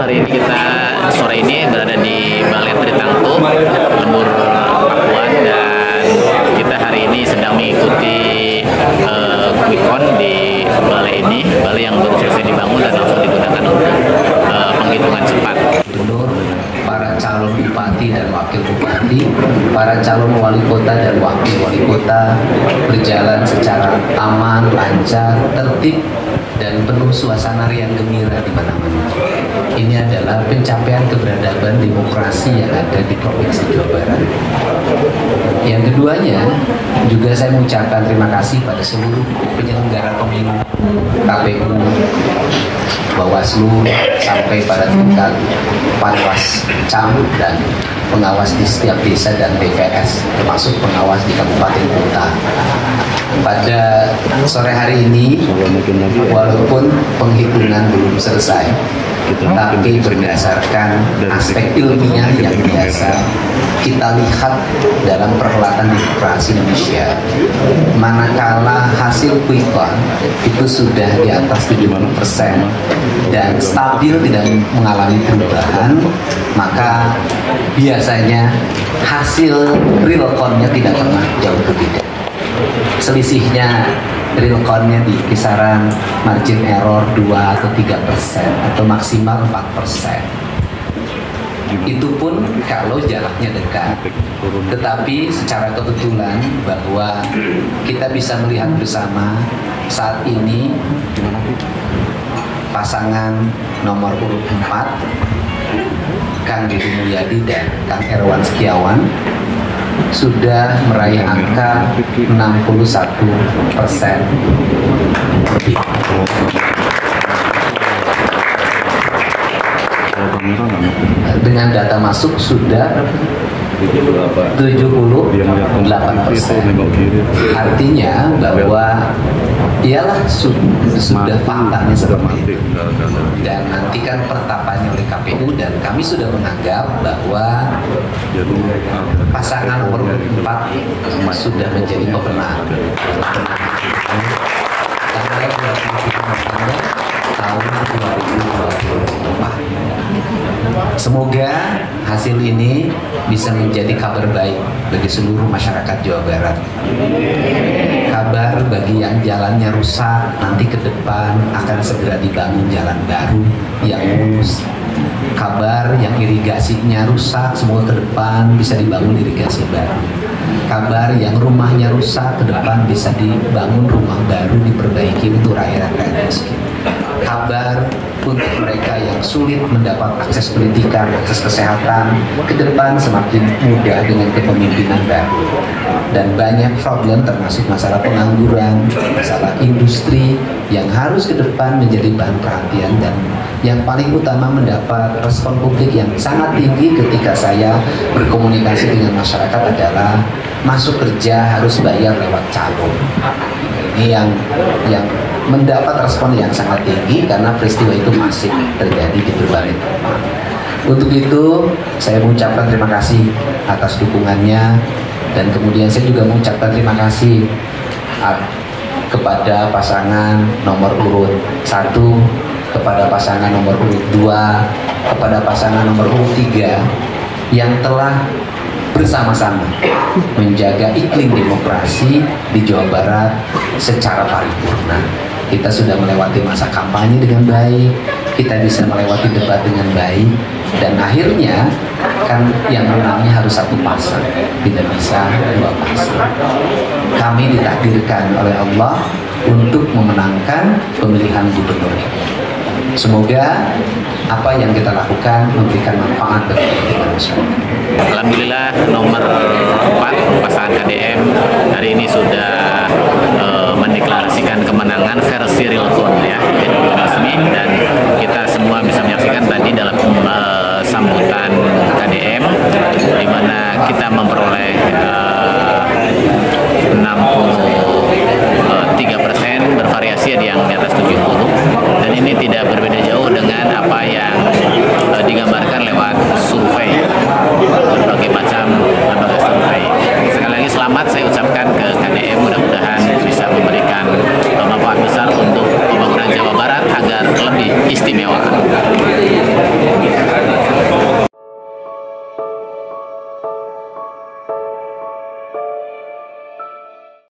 hari ini sore ini berada di Balai Tritangtu, Lembur Pakuan, dan kita hari ini sedang mengikuti quick count di balai ini, balai yang baru selesai dibangun dan langsung digunakan untuk penghitungan cepat. Gubernur, para calon bupati dan wakil bupati, para calon wali kota dan wakil wali kota berjalan secara aman, lancar, tertib, dan penuh suasana riang gembira di mana-mana. Ini adalah pencapaian keberadaban demokrasi yang ada di Provinsi Jawa Barat. Yang keduanya, juga saya mengucapkan terima kasih pada seluruh penyelenggara pemilu, KPU, Bawaslu, sampai pada tingkat Panwas, Cam, dan pengawas di setiap desa dan TPS, termasuk pengawas di kabupaten kota. Pada sore hari ini, walaupun penghitungan belum selesai, tapi berdasarkan aspek ilmiah yang biasa kita lihat dalam perhelatan demokrasi Indonesia, manakala hasil quick count itu sudah di atas 70% dan stabil, tidak mengalami perubahan, maka biasanya hasil real count-nya tidak pernah jauh berbeda. Selisihnya real count-nya di kisaran margin error 2 atau 3% atau maksimal 4%. Itu pun kalau jaraknya dekat. Tetapi secara kebetulan bahwa kita bisa melihat bersama saat ini pasangan nomor urut 4 Kang Deddy Mulyadi dan Kang Erwan Setiawan sudah meraih angka 61% lebih. Dengan data masuk sudah 78%. Artinya bahwa ialah sudah faktanya seperti itu. Dan nanti kan penetapannya oleh KPU, dan kami sudah menganggap bahwa pasangan nomor 4 sudah menjadi pemenang. Tahun 2024. Semoga hasil ini bisa menjadi kabar baik bagi seluruh masyarakat Jawa Barat. Kabar bagi yang jalannya rusak, nanti ke depan akan segera dibangun jalan baru yang mulus. Kabar yang irigasinya rusak, semoga ke depan bisa dibangun irigasi baru. Kabar yang rumahnya rusak, ke depan bisa dibangun rumah baru, diperbaiki untuk rakyat-rakyat miskin. Kabar untuk mereka yang sulit mendapat akses pendidikan, akses kesehatan, ke depan semakin mudah dengan kepemimpinan baru. Dan banyak problem termasuk masalah pengangguran, masalah industri yang harus ke depan menjadi bahan perhatian, dan yang paling utama mendapat respon publik yang sangat tinggi ketika saya berkomunikasi dengan masyarakat adalah masuk kerja harus bayar lewat calon. Ini yang mendapat respon yang sangat tinggi karena peristiwa itu masih terjadi di berbagai tempat. Untuk itu saya mengucapkan terima kasih atas dukungannya, dan kemudian saya juga mengucapkan terima kasih kepada pasangan nomor urut 1, kepada pasangan nomor urut 2, kepada pasangan nomor urut 3 yang telah bersama-sama menjaga iklim demokrasi di Jawa Barat secara paripurna. Kita sudah melewati masa kampanye dengan baik, kita bisa melewati debat dengan baik, dan akhirnya kan yang menangnya harus satu pasang, tidak bisa dua pasang. Kami ditakdirkan oleh Allah untuk memenangkan pemilihan gubernur ini. Semoga apa yang kita lakukan memberikan manfaat bagi kepentingan masyarakat. Alhamdulillah nomor 4 pasangan KDM hari ini sudah mendeklarasikan kemenangan versi real count ya, jadi belum resmi, dan kita semua bisa